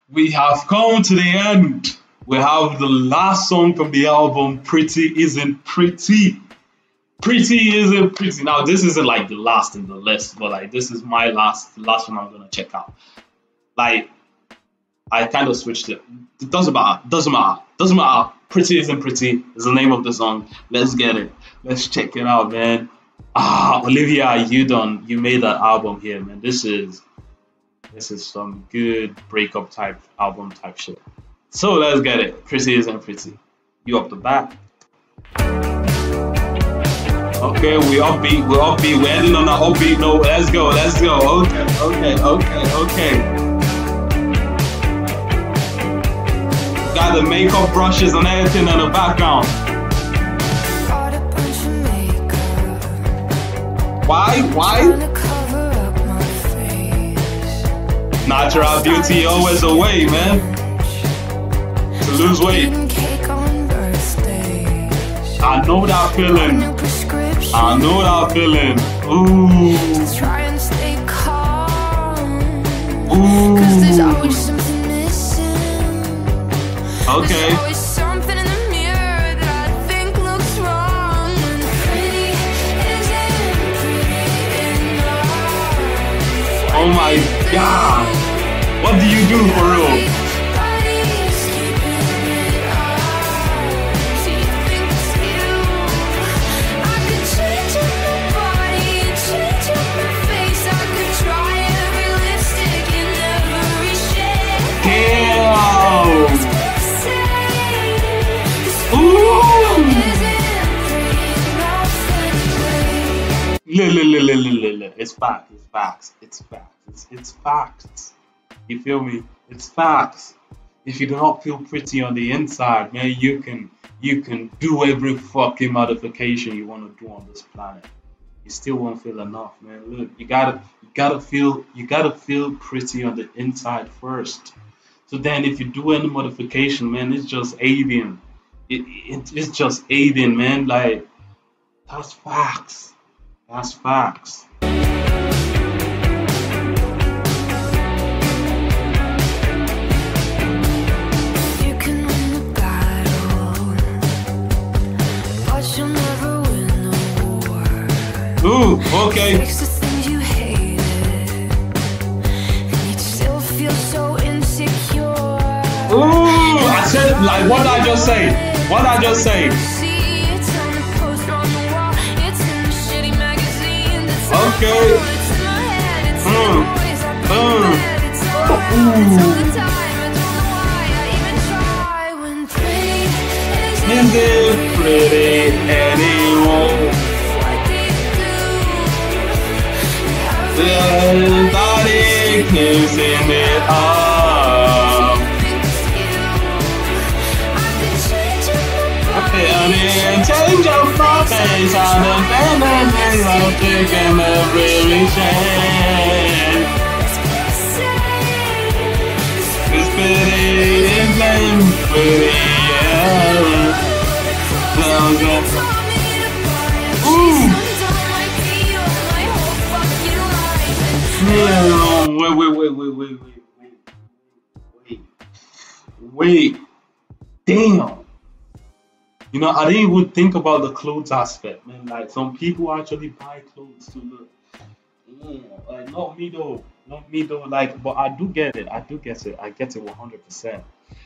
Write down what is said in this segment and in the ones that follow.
We have come to the end. We have the last song from the album, Pretty Isn't Pretty. Pretty Isn't Pretty. Now, this isn't like the last in the list, but like this is my the last one I'm gonna check out. Like, I kind of switched it. It doesn't matter. Doesn't matter. Doesn't matter. Pretty Isn't Pretty is the name of the song. Let's get it. Let's check it out, man. Olivia, you made that album here, man. This is some good breakup type album type shit. So let's get it. Pretty Isn't Pretty. You up the bat. Okay, we upbeat. We're ending on an upbeat note. Let's go. Okay. Got the makeup brushes and everything in the background. Why? Natural beauty always a way, man. To lose weight. I know that feeling. Ooh. Okay. Oh my God. What do you do for real? It's facts. You feel me? It's facts. If you do not feel pretty on the inside, man, you can do every fucking modification you want to do on this planet. You still won't feel enough, man. Look, you gotta feel pretty on the inside first. So then if you do any modification, man, it's just aiding. It's just aiding, man. Like, that's facts. That's facts. You can win the battle, but you'll never win the war. Ooh, okay. Fix the things you hated, and you'd still feel so insecure. Ooh, I said, like, what did I just say? Okay. Is it pretty anymore? Everybody keeps in it up. Change your face out of vanity, I'll take every chance. It's pretty, it's pretty, yeah. Ooh. Wait. Damn. You know, I didn't even think about the clothes aspect, man. Like, some people actually buy clothes to look. Like, not me though. Like, but I do get it. I get it 100%.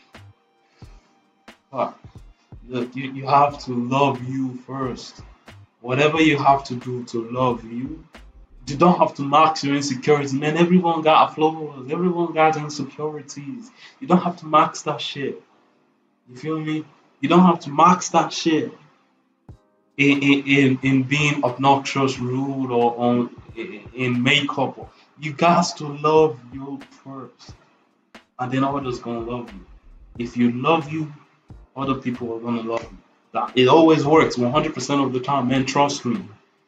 But look, you have to love you first. Whatever you have to do to love you, you don't have to max your insecurities, man. Everyone got flaws. Everyone got insecurities. You don't have to max that shit. You feel me? You don't have to max that shit in being obnoxious, rude, or in makeup. You got to love you first, and then others gonna love you. If you love you, other people are gonna love you. That it always works 100% of the time, man. Trust me.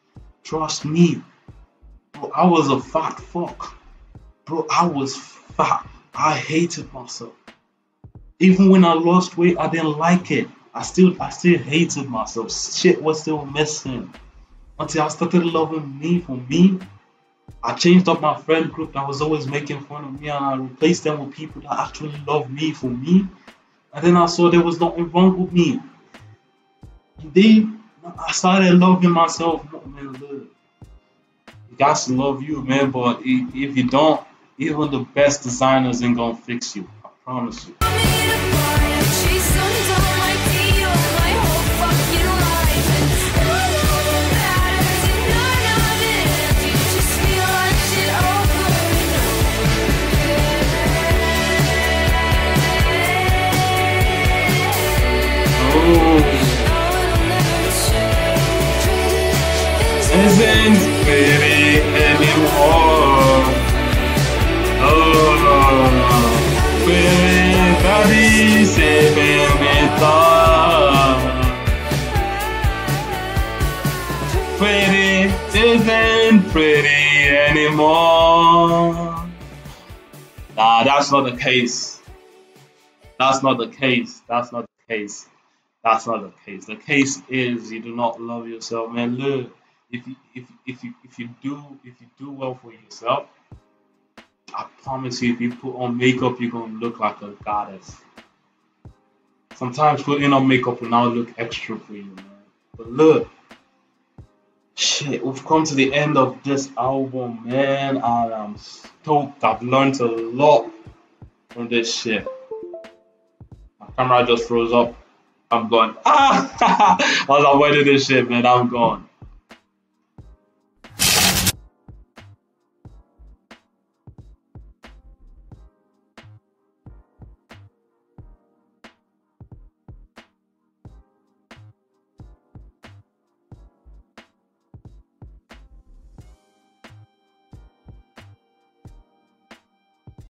Bro, I was a fat fuck. Bro, I was fat. I hated myself. Even when I lost weight, I didn't like it. I still hated myself. Shit was still missing. Until I started loving me for me, I changed up my friend group that was always making fun of me, and I replaced them with people that actually love me for me. And then I saw there was nothing wrong with me. And then I started loving myself more, man. Look, you got to love you, man. But if you don't, even the best designers ain't gonna fix you. I promise you. Isn't pretty anymore. Oh, pretty saving me thought. Pretty isn't pretty anymore. Nah, that's not the case. That's not the case. That's not the case. That's not the case. The case is you do not love yourself, man. Look, if you do well for yourself, I promise you, if you put on makeup, you're gonna look like a goddess. Sometimes putting on makeup will now look extra for you, man. But look, shit, we've come to the end of this album, man. I am stoked. I've learned a lot from this shit. My camera just froze up. I'm gone. As I'm waiting this shit, man, I'm gone.